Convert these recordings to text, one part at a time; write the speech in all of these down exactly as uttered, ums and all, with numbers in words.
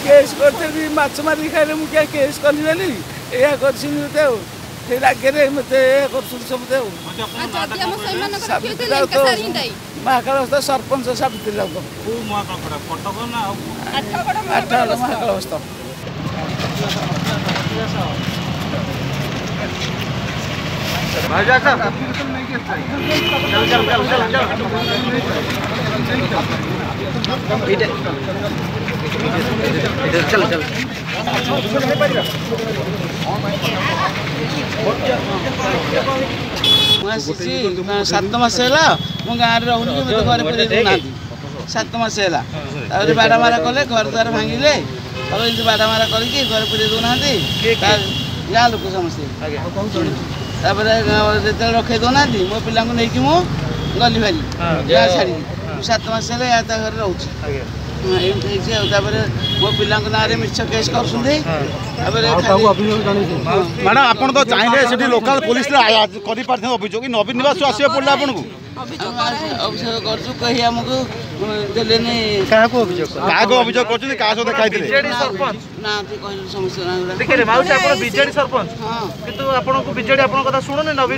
Case करते माछ मारिक खाइले मुझे केस करनी या कर रागे मत समझे महाकाल सरपंच सावित्री राउत आठगड़ महाकाल चल चल सात मस है मो गाँव रोनी घर पूरे दूना सात मस है बाड़ा मारा कले घर द्वार भांगिले बाड़ा मारा करके घर पूरे दूना गाँ लोक समस्ते जो रखे दौना मो पिला नहीं कि गली भारी गाँ छाड़ी सात मस है घर रोचे मो पिला ना मिछ केस कर मैडम आप तो चाहिए लोकल पुलिस अभियोग नवीन निवास आसवे पड़ा आपको अभियोग कर कही आमको देने क्या अभियोग कर ना समस्या बीजेडी सरपंच किंतु आपन को बीजेडी आपन कथा सुनो नवीन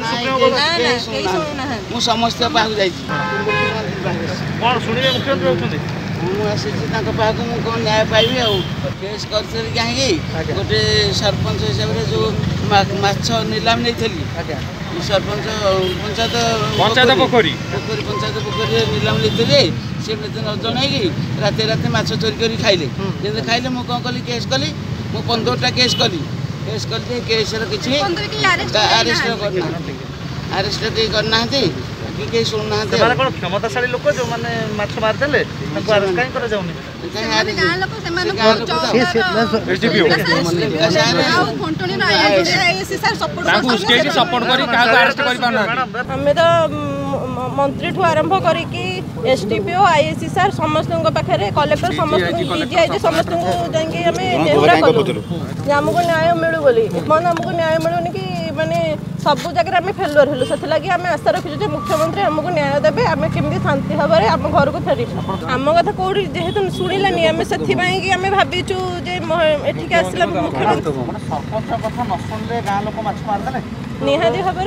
मु समस्त पाक जाई कोन सुनिबे मुख्यमंत्री होउछन्ती मुझे पाक मुझे न्याय पाइबी आ केस कर कहीं गोटे सरपंच हिसाब से जो माछ नीलाम नहीं थी सरपंच पंचायत पंचायत पोखरी पोखरी पंचायत पोखरी नीलाम नहीं सी मत न जन रात रात माछ चोरी कर खाइले जब खाइले मुझे कौन कली केस कली मुझे पंद्रहटा केस कली केस कली केस किसी आरेस्ट करना आरेस्ट कहीं करना कि शुणुना क्षमताशाली लोक जो मैंने माछ मारिदे कहीं कर मंत्री ठू आरंभ कर एसडीपीओ आईएससी सार समस्त पाखे कलेक्टर समस्त डीजीआईजी समस्त आमको न्याय मिलू बोली आमको न्याय मिलूनी कि माने सबू जगह आम फेलुअर हेलु से आम आशा रखीचु मुख्यमंत्री आमको न्याय देवे आम केमी शांति भाव में आम घर को फेरी आम कथा कौटी जेहेतु शुणिलानी आम से आम भाविचु एठिक आसला मुख्यमंत्री निहाती भाव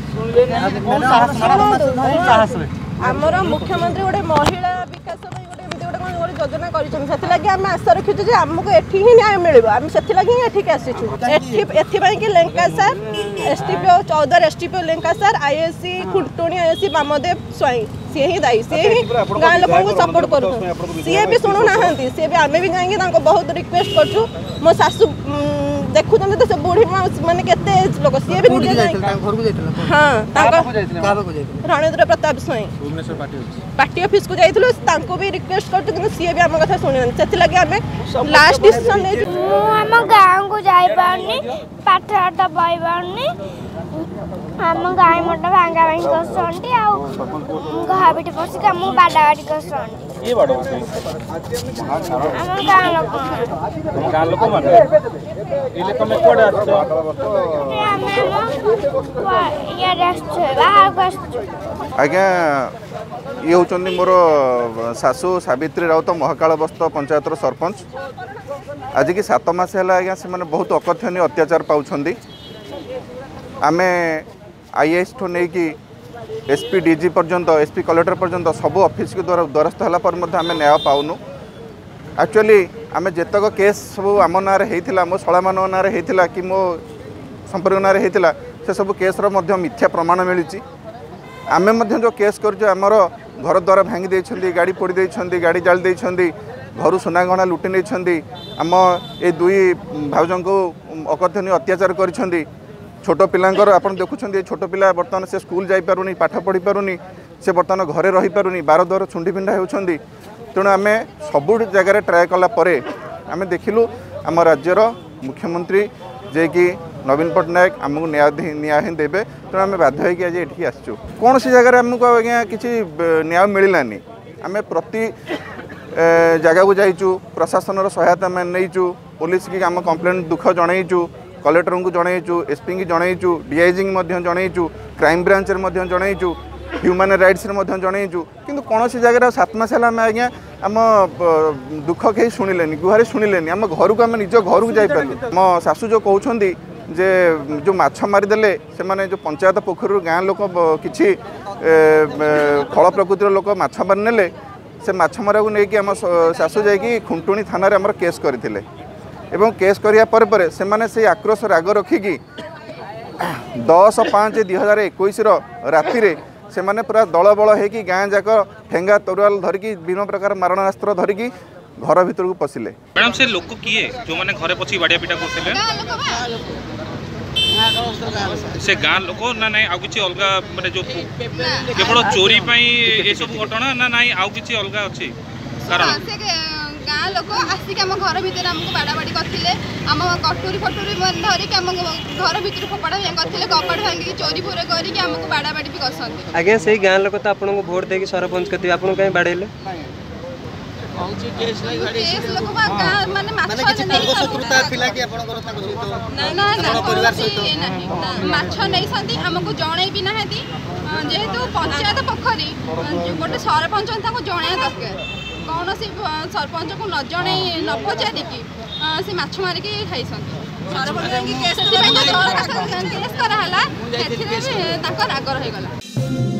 आमर मुख्यमंत्री गोटे महिला विकास योजना कर आशा रखीचु आमको एठी ही न्याय मिल आम से आसीचु कि लेंका सार एसटीपीओ चौदर एसटीपीओ Lenka sir ISC Khuntuni ISC Bamadev Swain सी ही दायी सी ही गाँ लोक सपोर्ट कर सी भी शुणुना सी भी आम भी जाकि बहुत रिक्वेस्ट करूँ मो सासू देखुं तो से बुढ़ी माने केते लोक सी भी हाँ रणेंद्र प्रताप स्वाई पार्टी ऑफिस को जाइलु भी रिक्वेस्ट कर सी भी आम कथा शुणी से आम लास्ट डिसीजन आम गाँव को जानी पाठ पाठ पाई पानी आम गाय मोटा भांगा भांगी कर पशिक आम बाड़ा बाड़ी कर आज्ञा ये हूँ मोर सासू सावित्री राउत महाकाल बस्त पंचायत सरपंच आज की सात मस है आज्ञा से बहुत अकथनीय अत्याचार पाँच आमे आईएएस ठू नहीं कि एसपी डीजी पर्यंत एसपी कलेक्टर पर्यंत सब ऑफिस के द्वारा द्वारस्थ है आम न्याय पाऊनु एक्चुअली आम जेतक केस सब आम ना मो शला मान ना कि मो संपर्क ना से सब केस्र मिथ्या प्रमाण मिली आम जो केस करमर घर द्वार भांगी देछंदी गाड़ी पोड़ी देछंदी गाड़ी जाली देछंदी घर सुना गहना लुटि नहीं आम ये दुई भाउजों को अकथनीय अत्याचार करिसेंदी छोट पिलांकर आपन देखुछंदी छोट पिला बर्तमान से स्कूल जाई पारुनी पाठ पढ़ी पारुनी से बर्तमान घरे रही पारुनी बार द्वार छुंडी पिंडा होउछंदी तेणु आम सबु जगार ट्राए कला परे आम देखिलु आम राज्यर मुख्यमंत्री जे कि नवीन पट्टनायक आमको न्याय न्याय ही देवे तेणु आम बाध्य होगी आज ये आसचु कौन सी जगार आमको आज्ञा किसी न्याय मिललानी आम प्रति जगह को जाइचु प्रशासन सहायता आम नहींचु पुलिस की आम कंप्लेन दुख जनईचु कलेक्टर को जनईचु एसपी की जनईचु डीआईजी जनईचु क्राइम ब्रांच जनईचु ह्यूमन राइट्स जनईचु किंतु कौन सी जगह सात मस आम आज्ञा आम दुख कहीं शुणिले गुहारी शुणिले आम घर को आम निज घर को जापारू मो शाशु जो कहते जे जो माछ मारिदेले से माने जो पंचायत पोखर गाँ लोक किसी खल प्रकृतिर लोक माछ मारिने से माछ मारा को लेकिन आम शाशु जाकि खुंटुणी थाना आम केस करते एवं केस करिया पर पर से माने से आक्रोश राग रखिकी दस पाँच दुई हजार इक्कीस राति से माने पूरा दल बल हो गाँ जाक ठेंगा तरुआल धरिकी विभिन्न प्रकार मारणास्त्र धरिकी घर भीतर को पशिले। मैडम से लोक किए जो माने घरे पछी बाड़िया पिटा करथिले से गाँ लोक ना नहीं आउ किछि अलगा माने जो केवल चोरी पई ए सब घटना ना नहीं आउ किछि अलगा अछि कारण गाँ लोक आसिक आम घर भितर आमको बाड़ा बाड़ी करथिले आम कटोरी फटोरी धरिक आम घर भितर फोपड़ा करथिले कपाट भांगी चोरी फोरे करिक आमको बाड़ा बाड़ी भी करसंती। आगे से गाँ लोक तो आपन को वोट देकी सरपंच करथि आपन कहीं बाड़ेले केस लोक बा गाँ माने माछ नहीं शत्रुता थिला कि आपन कर ताको सहित ना ना ना परिवार सहित माछ नहीं संती हमको जणै भी नाहती जेहेतु पंचायत पोखरी गोटे सरपंच ताको जणै दरकार कौन सी सरपंच को न जन न पचारि कि से माछ मारिक खाई सरपंच केस कराला राग रहीगला।